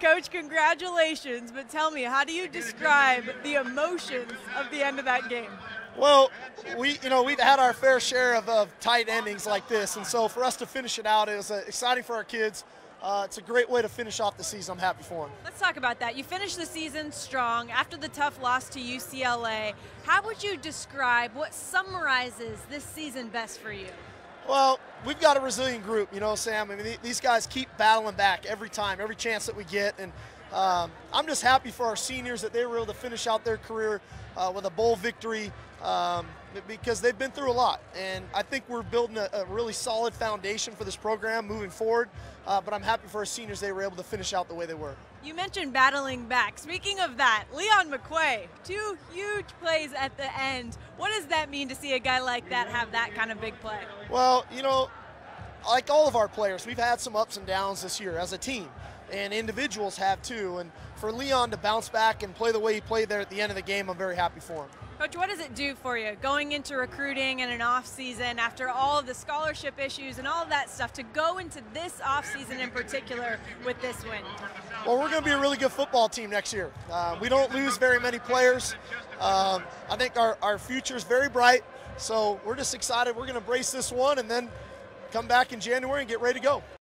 Coach, congratulations, but tell me, how do you describe the emotions of the end of that game? Well, we've had our fair share of tight endings like this, and so for us to finish it out, it was exciting for our kids. It's a great way to finish off the season. I'm happy for them. Let's talk about that. You finished the season strong after the tough loss to UCLA. How would you describe what summarizes this season best for you? Well, we've got a resilient group, Sam. I mean, these guys keep battling back every time, every chance that we get, and I'm just happy for our seniors that they were able to finish out their career with a bowl victory because they've been through a lot. And I think we're building a really solid foundation for this program moving forward, but I'm happy for our seniors they were able to finish out the way they were. You mentioned battling back. Speaking of that, Leon McQuay, 2 huge plays at the end. What does that mean to see a guy like that have that kind of big play? Well, like all of our players, we've had some ups and downs this year as a team, and individuals have too. And for Leon to bounce back and play the way he played there at the end of the game, I'm very happy for him. Coach, what does it do for you going into recruiting and an off season after all of the scholarship issues and all of that stuff to go into this off season in particular with this win? Well, we're going to be a really good football team next year. We don't lose very many players. I think our future is very bright, so we're just excited. We're going to brace this one and then come back in January and get ready to go.